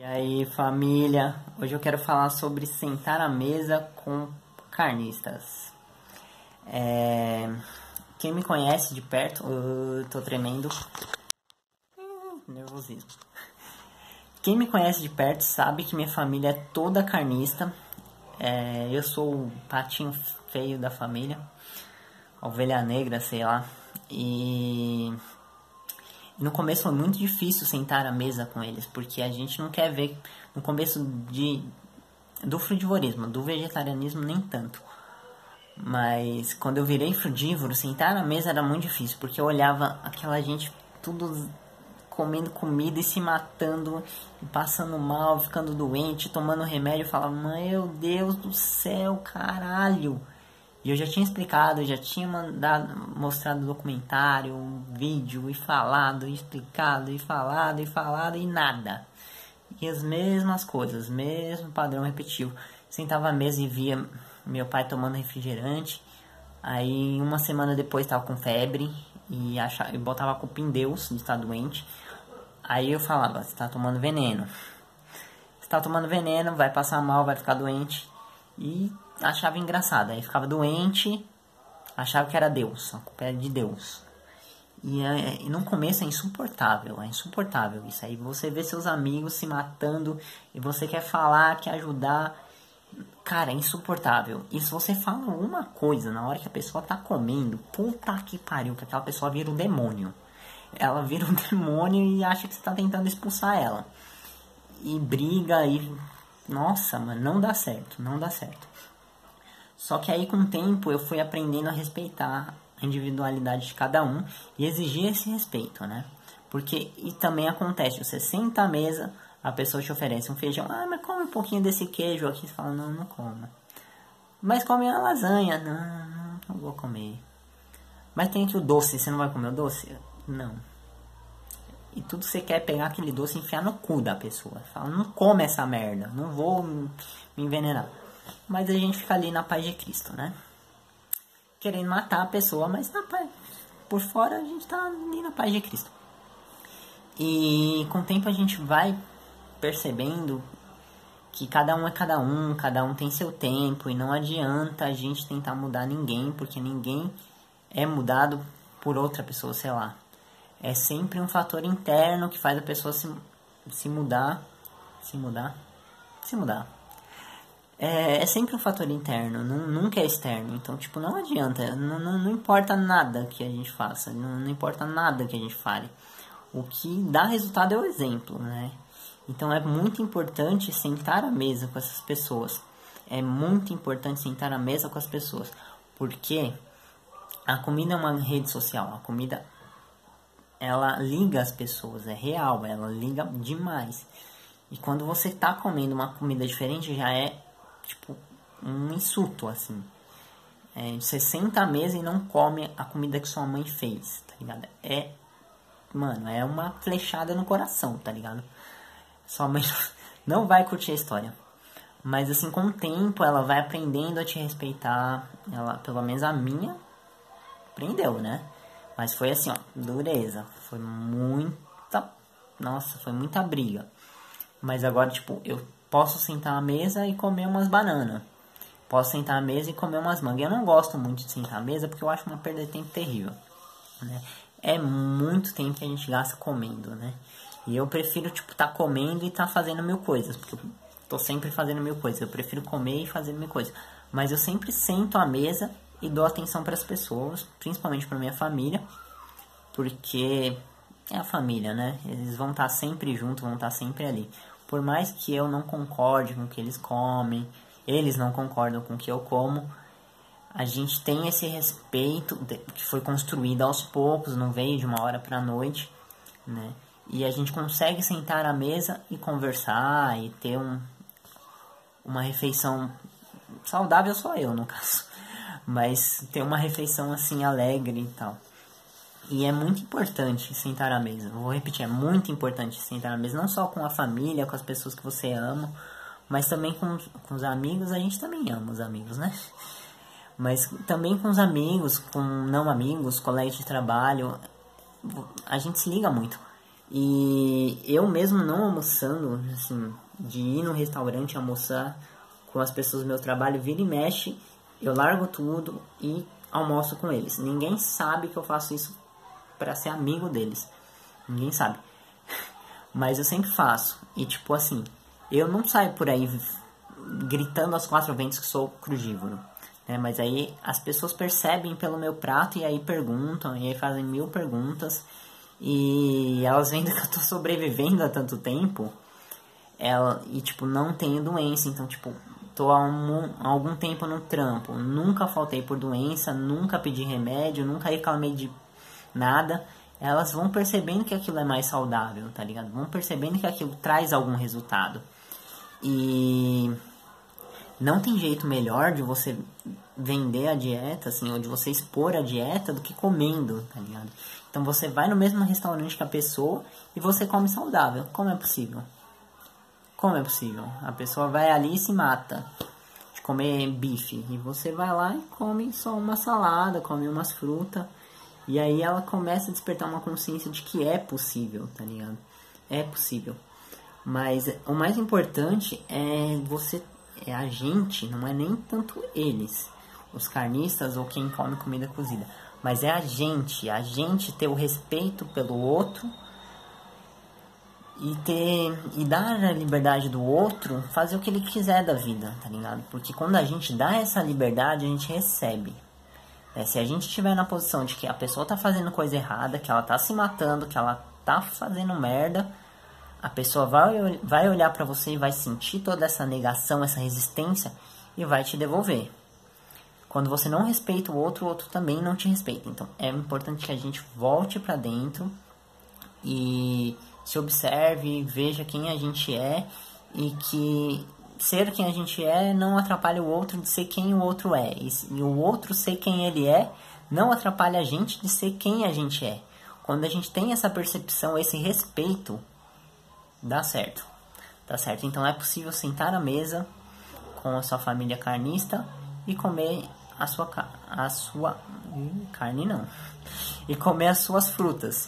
Aí, família, hoje eu quero falar sobre sentar à mesa com carnistas. Quem me conhece de perto, eu tô tremendo, nervosismo. Quem me conhece de perto sabe que minha família é toda carnista. Eu sou o patinho feio da família, a ovelha negra, sei lá. E no começo foi muito difícil sentar à mesa com eles, porque a gente não quer ver no começo do frugivorismo, do vegetarianismo nem tanto. Mas quando eu virei frugívoro, sentar à mesa era muito difícil, porque eu olhava aquela gente tudo comendo comida e se matando, e passando mal, ficando doente, tomando remédio, eu falava, meu Deus do céu, caralho. E eu já tinha explicado, já tinha mostrado documentário, um vídeo, e falado, e explicado, e falado, e nada. E as mesmas coisas, mesmo padrão repetitivo. Sentava à mesa e via meu pai tomando refrigerante. Aí uma semana depois estava com febre e eu botava a culpa em Deus de estar doente. Aí eu falava, você está tomando veneno. Você está tomando veneno, vai passar mal, vai ficar doente. E achava engraçado. Aí ficava doente, achava que era Deus, a culpa era de Deus. E no começo é insuportável isso. Aí você vê seus amigos se matando e você quer falar, quer ajudar. Cara, é insuportável. E se você fala alguma coisa na hora que a pessoa tá comendo, puta que pariu, que aquela pessoa vira um demônio. Ela vira um demônio e acha que você tá tentando expulsar ela. E briga e... Nossa, mano, não dá certo. Só que aí com o tempo eu fui aprendendo a respeitar a individualidade de cada um e exigir esse respeito, né? Porque, e também acontece, você senta à mesa, a pessoa te oferece um feijão, mas come um pouquinho desse queijo aqui, você fala, não coma. Mas come a lasanha, não vou comer. Mas tem aqui o doce, você não vai comer o doce? Não. E tudo você quer é pegar aquele doce e enfiar no cu da pessoa. Fala, não come essa merda, não vou me envenenar. Mas a gente fica ali na paz de Cristo, né? Querendo matar a pessoa, mas na paz, por fora a gente tá ali na paz de Cristo. E com o tempo a gente vai percebendo que cada um é cada um tem seu tempo. E não adianta a gente tentar mudar ninguém, porque ninguém é mudado por outra pessoa, sei lá. É sempre um fator interno que faz a pessoa se mudar. É sempre um fator interno, nunca é externo. Então, tipo, não adianta. Não importa nada que a gente faça. Não importa nada que a gente fale. O que dá resultado é o exemplo, né? Então, é muito importante sentar à mesa com essas pessoas. É muito importante sentar à mesa com as pessoas. Porque a comida é uma rede social. A comida... ela liga as pessoas, é real, ela liga demais. E quando você tá comendo uma comida diferente, já é, tipo, um insulto, assim. Você senta à mesa e não come a comida que sua mãe fez, tá ligado? Mano, é uma flechada no coração, tá ligado? Sua mãe não vai curtir a história. Mas, assim, com o tempo, ela vai aprendendo a te respeitar. Ela, pelo menos a minha, aprendeu, né? Mas foi assim, ó, dureza. Foi muita... Nossa, foi muita briga. Mas agora, tipo, eu posso sentar à mesa e comer umas bananas. Posso sentar à mesa e comer umas mangas. Eu não gosto muito de sentar à mesa porque eu acho uma perda de tempo terrível, né? É muito tempo que a gente gasta comendo, né? E eu prefiro, tipo, tá comendo e tá fazendo mil coisas. Porque eu tô sempre fazendo mil coisas. Eu prefiro comer e fazer mil coisas. Mas eu sempre sento à mesa e dou atenção para as pessoas, principalmente para minha família, porque é a família, né? Eles vão estar sempre juntos, vão estar sempre ali. Por mais que eu não concorde com o que eles comem, eles não concordam com o que eu como, a gente tem esse respeito que foi construído aos poucos, não veio de uma hora para a noite, né? E a gente consegue sentar à mesa e conversar e ter uma refeição saudável, só eu no caso. Mas ter uma refeição assim alegre e tal. E é muito importante sentar à mesa. Vou repetir, é muito importante sentar à mesa. Não só com a família, com as pessoas que você ama, mas também com os amigos. A gente também ama os amigos, né? Mas também com os amigos, com não amigos, colegas de trabalho. A gente se liga muito. E eu mesmo não almoçando, assim, de ir no restaurante almoçar com as pessoas do meu trabalho, vira e mexe, eu largo tudo e almoço com eles. Ninguém sabe que eu faço isso pra ser amigo deles. Ninguém sabe. Mas eu sempre faço. E tipo assim, eu não saio por aí gritando aos quatro ventos que sou crugívoro. Né? Mas aí as pessoas percebem pelo meu prato e aí perguntam, e aí fazem 1000 perguntas. E elas vendo que eu tô sobrevivendo há tanto tempo. E tipo, não tenho doença. Então tipo, tô há algum tempo no trampo. Nunca faltei por doença, nunca pedi remédio, nunca reclamei de nada. Elas vão percebendo que aquilo é mais saudável, tá ligado? Vão percebendo que aquilo traz algum resultado. E não tem jeito melhor de você vender a dieta, assim, ou de você expor a dieta do que comendo, tá ligado? Então você vai no mesmo restaurante que a pessoa e você come saudável. Como é possível? Como é possível? A pessoa vai ali e se mata de comer bife. E você vai lá e come só uma salada, come umas frutas. E aí ela começa a despertar uma consciência de que é possível, tá ligado? É possível. Mas o mais importante é a gente, não é nem tanto eles, os carnistas ou quem come comida cozida. Mas é a gente ter o respeito pelo outro e dar a liberdade do outro fazer o que ele quiser da vida, tá ligado? Porque quando a gente dá essa liberdade, a gente recebe. Se a gente estiver na posição de que a pessoa tá fazendo coisa errada, que ela tá se matando, que ela tá fazendo merda, a pessoa vai olhar pra você e vai sentir toda essa negação, essa resistência e vai te devolver. Quando você não respeita o outro também não te respeita. Então é importante que a gente volte pra dentro e se observe, veja quem a gente é e que ser quem a gente é não atrapalha o outro de ser quem o outro é. E o outro ser quem ele é não atrapalha a gente de ser quem a gente é. Quando a gente tem essa percepção, esse respeito, dá certo. Dá certo. Então é possível sentar à mesa com a sua família carnista e comer a sua carne não. E comer as suas frutas.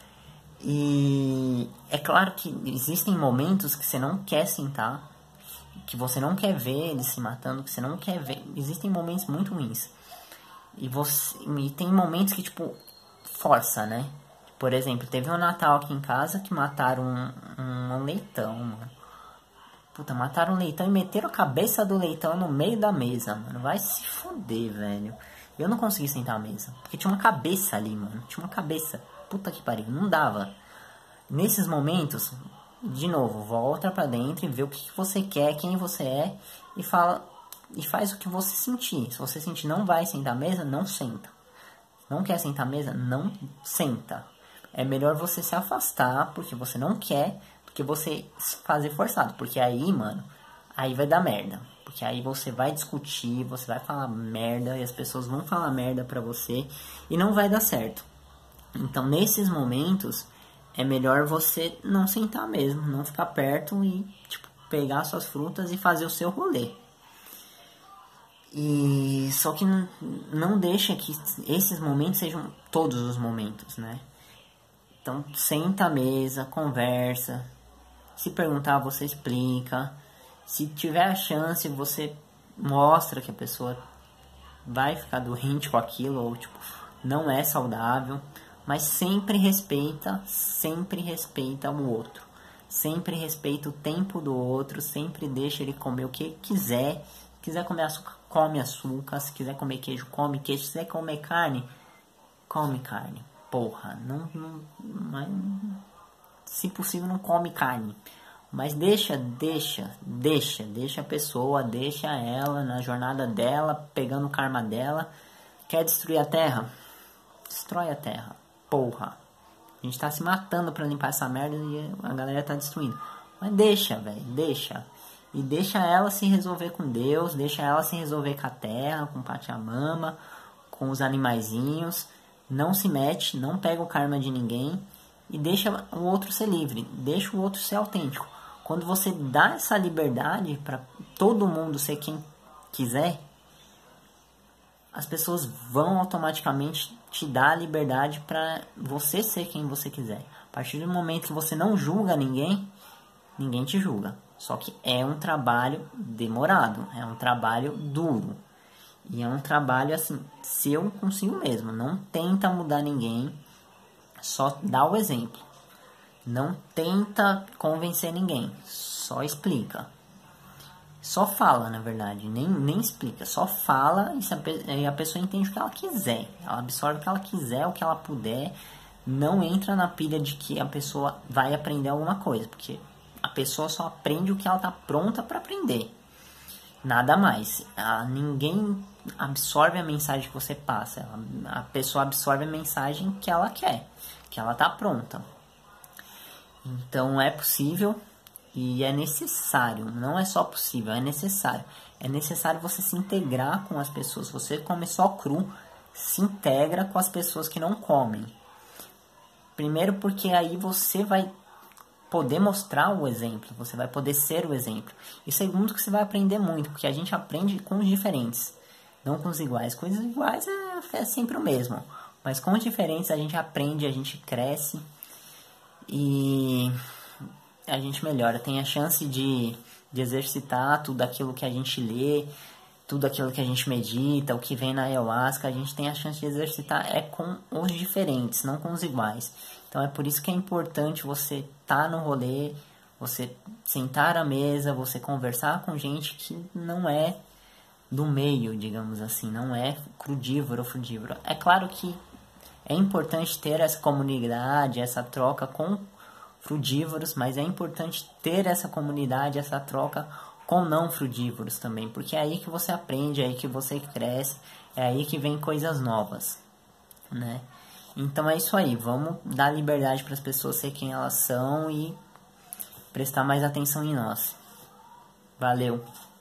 E é claro que existem momentos que você não quer sentar, que você não quer ver eles se matando, que você não quer ver. Existem momentos muito ruins. E tem momentos que, tipo, força, né? Por exemplo, teve um Natal aqui em casa que mataram um leitão, mano. Puta, mataram um leitão e meteram a cabeça do leitão no meio da mesa, mano. Vai se foder, velho. Eu não consegui sentar à mesa, porque tinha uma cabeça ali, mano. Tinha uma cabeça. Puta que pariu, não dava. Nesses momentos, de novo, volta pra dentro e vê o que você quer, quem você é e fala e faz o que você sentir. Se você sentir não vai sentar à mesa, não senta. Não quer sentar à mesa, não senta. É melhor você se afastar porque você não quer do que você fazer forçado. Porque aí, mano, aí vai dar merda. Porque aí você vai discutir, você vai falar merda e as pessoas vão falar merda pra você e não vai dar certo. Então, nesses momentos, é melhor você não sentar mesmo, não ficar perto e, tipo, pegar suas frutas e fazer o seu rolê. E só que não deixa que esses momentos sejam todos os momentos, né? Então, senta à mesa, conversa. Se perguntar, você explica. Se tiver a chance, você mostra que a pessoa vai ficar doente com aquilo ou, tipo, não é saudável. Mas sempre respeita o outro. Sempre respeita o tempo do outro, sempre deixa ele comer o que quiser. Se quiser comer açúcar, come açúcar. Se quiser comer queijo, come queijo. Se quiser comer carne, come carne. Porra, mas, se possível não come carne. Mas deixa a pessoa, deixa ela na jornada dela, pegando o karma dela. Quer destruir a terra? Destrói a terra. Porra, a gente tá se matando pra limpar essa merda e a galera tá destruindo. Mas deixa, velho, deixa. E deixa ela se resolver com Deus, deixa ela se resolver com a terra, com o Pachamama, com os animaizinhos. Não se mete, não pega o karma de ninguém e deixa o outro ser livre, deixa o outro ser autêntico. Quando você dá essa liberdade pra todo mundo ser quem quiser, as pessoas vão automaticamente te dar a liberdade para você ser quem você quiser. partir do momento que você não julga ninguém, ninguém te julga. Só que é um trabalho demorado, é um trabalho duro. E é um trabalho assim, seu consigo mesmo. Não tenta mudar ninguém, só dá o exemplo. Não tenta convencer ninguém, só explica. Só fala, na verdade, nem explica. Só fala e a pessoa entende o que ela quiser. Ela absorve o que ela quiser, o que ela puder. Não entra na pilha de que a pessoa vai aprender alguma coisa, porque a pessoa só aprende o que ela está pronta para aprender. Nada mais. Ninguém absorve a mensagem que você passa. A pessoa absorve a mensagem que ela quer, que ela está pronta. Então é possível e é necessário. Não é só possível, é necessário. É necessário você se integrar com as pessoas. Você come só cru, se integra com as pessoas que não comem. Primeiro porque aí você vai poder mostrar o exemplo, você vai poder ser o exemplo. E segundo que você vai aprender muito, porque a gente aprende com os diferentes, não com os iguais. Com os iguais é sempre o mesmo, mas com os diferentes a gente aprende, a gente cresce e a gente melhora. Tem a chance de exercitar tudo aquilo que a gente lê, tudo aquilo que a gente medita, o que vem na ayahuasca, a gente tem a chance de exercitar com os diferentes, não com os iguais. Então é por isso que é importante você estar no rolê, você sentar à mesa, você conversar com gente que não é do meio, digamos assim, não é crudívoro ou frudívoro. É claro que é importante ter essa comunidade, essa troca com frudívoros, mas é importante ter essa comunidade, essa troca com não frudívoros também, porque é aí que você aprende, é aí que você cresce, é aí que vem coisas novas, né? Então é isso aí, vamos dar liberdade para as pessoas ser quem elas são e prestar mais atenção em nós. Valeu!